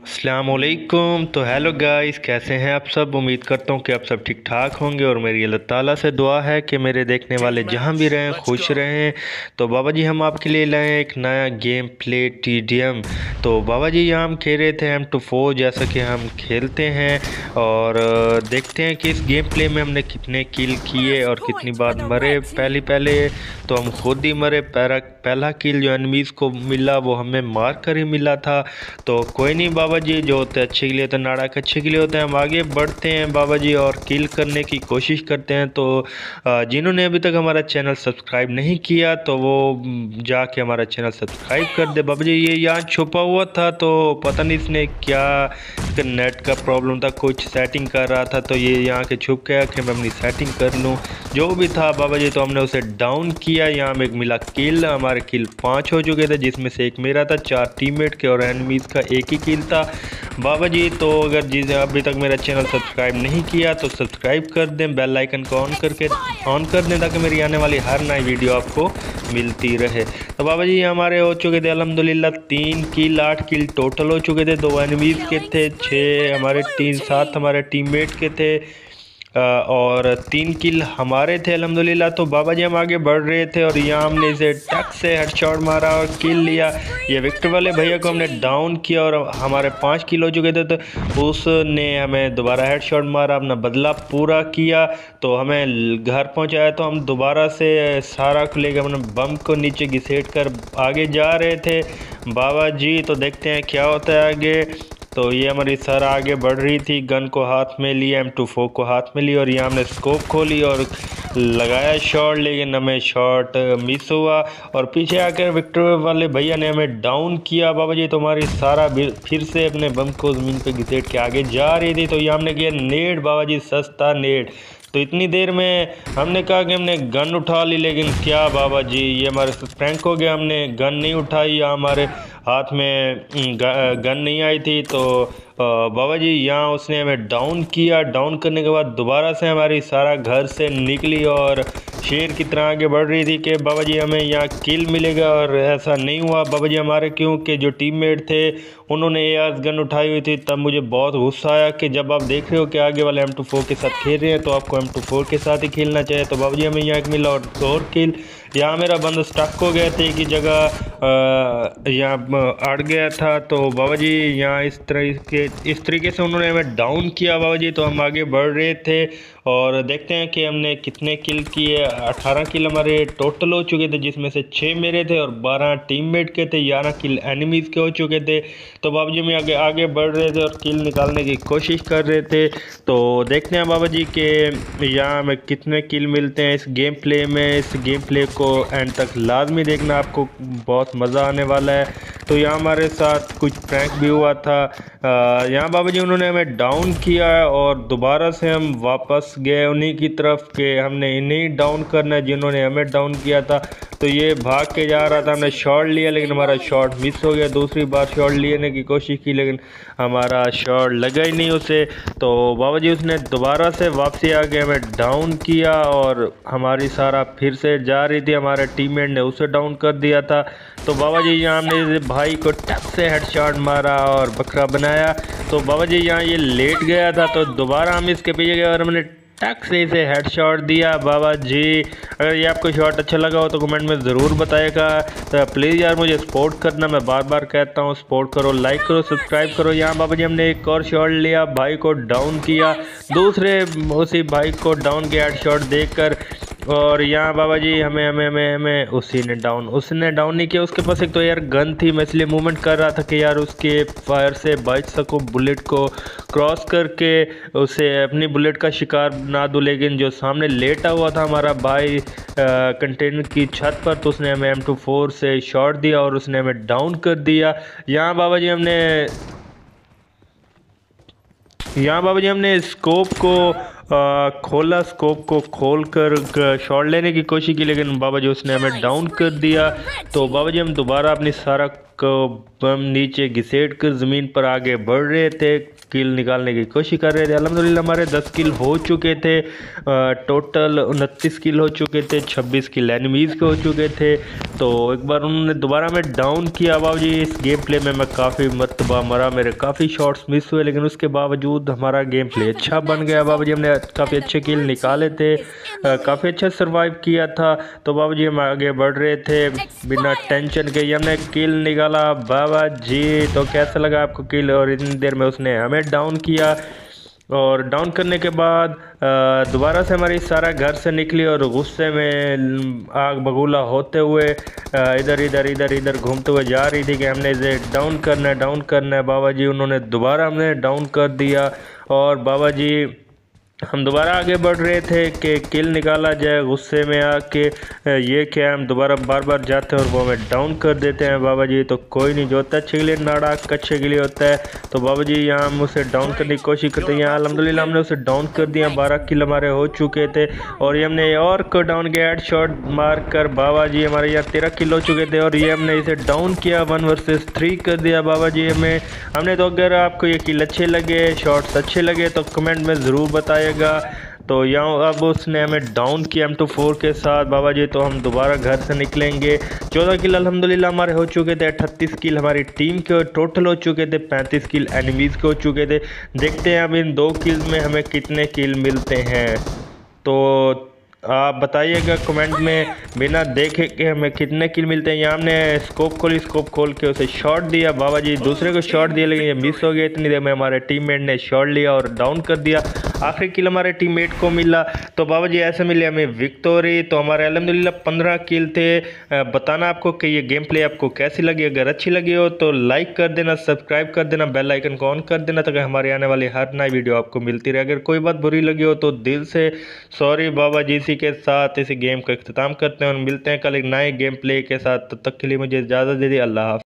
अस्सलामुअलैकुम। तो hello guys, कैसे हैं आप सब। उम्मीद करता हूँ कि आप सब ठीक ठाक होंगे और मेरी अल्लाह ताला से दुआ है कि मेरे देखने वाले जहाँ भी रहें खुश रहें। तो बाबा जी हम आपके लिए लाए हैं एक नया गेम प्ले TDM। तो बाबा जी यहाँ हम खेल रहे थे M24 जैसा कि हम खेलते हैं और देखते हैं कि इस गेम प्ले में हमने कितने किल किए और कितनी बार मरे। पहले तो हम खुद ही मरे। पहला किल जो एनिमीज़ को मिला वो हमें मार कर ही मिला था। तो कोई नहीं बाबा जी, जो होते अच्छे के लिए होते हैं, नाड़क अच्छे के लिए होते हैं। हम आगे बढ़ते हैं बाबा जी और किल करने की कोशिश करते हैं। तो जिन्होंने अभी तक हमारा चैनल सब्सक्राइब नहीं किया तो वो जाके हमारा चैनल सब्सक्राइब कर दे बाबा जी। ये यहाँ छुपा हुआ था तो पता नहीं इसने क्या, इसका नेट का प्रॉब्लम था, कुछ सेटिंग कर रहा था तो ये यहाँ के छुप गया कि मैं अपनी सेटिंग कर लूँ। जो भी था बाबा जी, तो हमने उसे डाउन किया। यहाँ में एक मिला किल, हमारे किल 5 हो चुके थे जिसमें से एक मेरा था, 4 टीममेट के और एनिमीज़ का एक ही किल था बाबा जी। तो अगर जिसे अभी तक मेरा चैनल सब्सक्राइब नहीं किया तो सब्सक्राइब कर दें, बेल आइकन को ऑन कर दें ताकि मेरी आने वाली हर नई वीडियो आपको मिलती रहे। तो बाबा जी हमारे हो चुके थे अल्हम्दुलिल्लाह 3 किल, 8 किल टोटल हो चुके थे। 2 एनिमीज़ के थे, 6 हमारे 7 हमारे टीममेट के थे और 3 किल हमारे थे अल्हम्दुलिल्लाह। तो बाबा जी हम आगे बढ़ रहे थे और यहाँ हमने इसे टक से हेडशॉट मारा और किल लिया। ये विक्टर वाले भैया को हमने डाउन किया और हमारे 5 किल हो चुके थे। तो उसने हमें दोबारा हेडशॉट मारा, अपना बदला पूरा किया तो हमें घर पहुँचाया। तो हम दोबारा से सारा को लेकर अपने बम को नीचे घिसेट कर आगे जा रहे थे बाबा जी। तो देखते हैं क्या होता है आगे। तो ये हमारी सर आगे बढ़ रही थी, गन को हाथ में लिया, M24 को हाथ में लिया और यहाँ हमने स्कोप खोली और लगाया शॉट, लेकिन हमें शॉट मिस हुआ और पीछे आकर विक्टर वाले भैया ने हमें डाउन किया बाबा जी। तो हमारी सारा फिर से अपने बम को ज़मीन पे घिसेट के आगे जा रही थी। तो यहाँ हमने किया नेड बाबा जी, सस्ता नेड। तो इतनी देर में हमने कहा कि हमने गन उठा ली, लेकिन क्या बाबा जी ये हमारे साथ प्रैंक हो गया। हमने गन नहीं उठाई या हमारे हाथ में गन नहीं आई थी। तो बाबा जी यहाँ उसने हमें डाउन किया। डाउन करने के बाद दोबारा से हमारी सारा घर से निकली और शेर की तरह आगे बढ़ रही थी कि बाबा जी हमें यहाँ किल मिलेगा, और ऐसा नहीं हुआ बाबा जी हमारे, क्योंकि जो टीममेट थे उन्होंने AR गन उठाई हुई थी। तब मुझे बहुत गुस्सा आया कि जब आप देख रहे हो कि आगे वाले M24 के साथ खेल रहे हैं तो आपको M24 के साथ ही खेलना चाहिए। तो बाबा जी हमें यहाँ एक मिला और किल। यहाँ मेरा बंदा स्टक हो गया था कि जगह, यहाँ अड़ गया था। तो बाबा जी यहाँ इस तरीके से उन्होंने हमें डाउन किया बाबा जी। तो हम आगे बढ़ रहे थे और देखते हैं कि हमने कितने किल किए। 18 किल हमारे टोटल हो चुके थे जिसमें से 6 मेरे थे और 12 टीममेट के थे, 11 किल एनिमीज़ के हो चुके थे। तो बाबा जी हम आगे बढ़ रहे थे और किल निकालने की कोशिश कर रहे थे। तो देखते हैं बाबा जी के यहाँ हमें कितने किल मिलते हैं इस गेम प्ले में। इस गेम प्ले को एंड तक लाजमी देखना, आपको बहुत मज़ा आने वाला है। तो यहाँ हमारे साथ कुछ प्रैंक भी हुआ था। यहाँ बाबा जी उन्होंने हमें डाउन किया और दोबारा से हम वापस गए उन्हीं की तरफ के हमने इन्हीं डाउन करना है जिन्होंने हमें डाउन किया था। तो ये भाग के जा रहा था, हमने शॉट लिया लेकिन हमारा शॉट मिस हो गया। दूसरी बार शॉट लेने की कोशिश की लेकिन हमारा शॉट लगा ही नहीं उसे। तो बाबा जी उसने दोबारा से वापसी आके हमें डाउन किया और हमारी सारा फिर से जा रही थी, हमारे टीममेट ने उसे डाउन कर दिया था। तो बाबा जी यहाँ हमने भाई को टक से हेडशॉट मारा और बकरा बनाया। तो बाबा जी यहाँ ये लेट गया था तो दोबारा हम इसके पीछे गए और हमने टक से इसे हेडशॉट दिया बाबा जी। अगर ये आपको शॉट अच्छा लगा हो तो कमेंट में ज़रूर बताएगा। तो प्लीज़ यार मुझे सपोर्ट करना, मैं बार बार कहता हूँ सपोर्ट करो, लाइक करो, सब्सक्राइब करो। यहाँ बाबा जी हमने एक और शॉट लिया, भाई को डाउन किया, दूसरे उसी भाई को डाउन किया हेडशॉट देकर। और यहाँ बाबा जी हमें उसने डाउन नहीं किया। उसके पास एक तो यार गन थी, मैं इसलिए मूवमेंट कर रहा था कि यार उसके फायर से बच सकूँ, बुलेट को क्रॉस करके उसे अपनी बुलेट का शिकार ना दूँ। लेकिन जो सामने लेटा हुआ था हमारा भाई कंटेनर की छत पर, तो उसने हमें M24 से शॉट दिया और उसने हमें डाउन कर दिया। यहाँ बाबा जी हमने स्कोप को खोला, स्कोप को खोल कर शॉट लेने की कोशिश की लेकिन बाबा जी उसने हमें डाउन कर दिया। तो बाबा जी हम दोबारा अपनी सारा को बम नीचे घिसेट कर ज़मीन पर आगे बढ़ रहे थे, किल निकालने की कोशिश कर रहे थे। अल्हम्दुलिल्लाह हमारे 10 किल हो चुके थे, टोटल 29 किल हो चुके थे, 26 किल एनिमीज़ के हो चुके थे। तो एक बार उन्होंने दोबारा में डाउन किया बाबू जी। इस गेम प्ले में मैं काफ़ी मरतबा मरा, मेरे काफ़ी शॉट्स मिस हुए, लेकिन उसके बावजूद हमारा गेम प्ले अच्छा बन गया बाबू जी। हमने काफ़ी अच्छे किल निकाले थे, काफ़ी अच्छा सर्वाइव किया था। तो बाबू जी हम आगे बढ़ रहे थे बिना टेंशन के, हमने किल निकाला बाबा जी। तो कैसा लगा आपको किल? और इतनी देर में उसने हमें डाउन किया, और डाउन करने के बाद दोबारा से हमारी सारा घर से निकली और गुस्से में आग बगूला होते हुए इधर इधर इधर इधर घूमते हुए जा रही थी कि हमने इसे डाउन करना है, डाउन करना है। बाबा जी उन्होंने दोबारा हमें डाउन कर दिया, और बाबा जी हम दोबारा आगे बढ़ रहे थे कि किल निकाला जाए। गुस्से में आके ये क्या, हम दोबारा बार बार जाते हैं और वो हमें डाउन कर देते हैं बाबा जी। तो कोई नहीं, जो होता है अच्छे के लिए नाड़क अच्छे के लिए होता है। तो बाबा जी यहाँ हम उसे डाउन करने की कोशिश करते हैं। यहाँ अल्हम्दुलिल्लाह हमने उसे डाउन कर दिया, 12 किल हमारे हो चुके थे। और ये हमने और को डाउन किया हेड शॉट मार कर। बाबा जी हमारे यहाँ 13 किल हो चुके थे, और ये हमने इसे डाउन किया, 1 वर्सेस 3 कर दिया बाबा जी हमें हमने। तो अगर आपको ये किल अच्छे लगे, शॉट्स अच्छे लगे, तो कमेंट में ज़रूर बताइएगा। तो यहाँ अब उसने हमें डाउन किया M24 के साथ बाबा जी। तो हम दोबारा घर से निकलेंगे। 14 किल अल्हम्दुलिल्लाह हमारे हो चुके थे, 38 किल हमारी टीम के टोटल हो चुके थे, 35 किल एनिमीज़ के हो चुके थे। देखते हैं अब इन 2 किल्स में हमें कितने किल मिलते हैं। तो आप बताइएगा कमेंट में बिना देखे कि हमें कितने किल मिलते हैं। यहाँ हमने स्कोप खोल के उसे शॉट दिया बाबा जी, दूसरे को शॉट दिया, लेकिन ये मिस हो गया। इतनी देर में हमारे टीममेट ने शॉट लिया और डाउन कर दिया। आखिरी किल हमारे टीममेट को मिला। तो बाबा जी ऐसे मिली हमें विक्टोरी। तो हमारे अल्हम्दुलिल्लाह 15 किल थे। बताना आपको कि ये गेम प्ले आपको कैसी लगी। अगर अच्छी लगी हो तो लाइक कर देना, सब्सक्राइब कर देना, बेल आइकन को ऑन कर देना, ताकि हमारी आने वाली हर नई वीडियो आपको मिलती रहे। अगर कोई बात बुरी लगी हो तो दिल से सॉरी बाबा जी। इसी के साथ इस गेम का इख्तिताम करते हैं और मिलते हैं कल एक नए गेम प्ले के साथ। तब तक के लिए मुझे इजाज़त दे दी। अल्लाह हाफ़िज़।